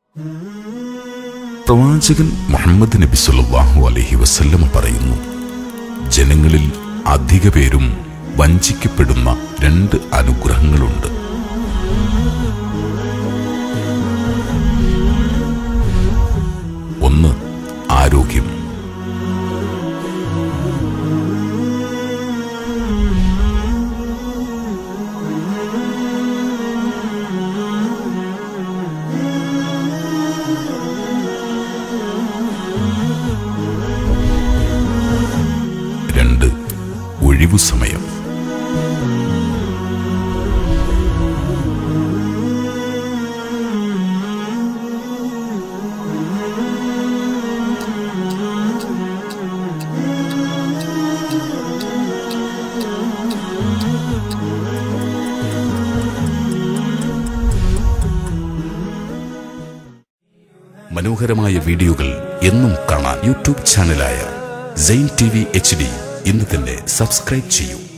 പ്രവാചകൻ മുഹമ്മദ് നബി സല്ലല്ലാഹു അലൈഹി വസല്ലം പറയുന്നു, ജനങ്ങളിൽ അധിക പേരും വഞ്ചിക്കപ്പെടുന്ന 2 അനുഗ്രഹങ്ങളുണ്ട്. ഒന്ന്, ആരോഗ്യം. ഒഴിവു സമയം. മനോഹരമായ വീഡിയോകൾ എന്നും കാണാൻ യൂട്യൂബ് ചാനലായ സൈൻ TV HD ഇന്ന് തന്നെ സബ്സ്ക്രൈബ് ചെയ്യൂ.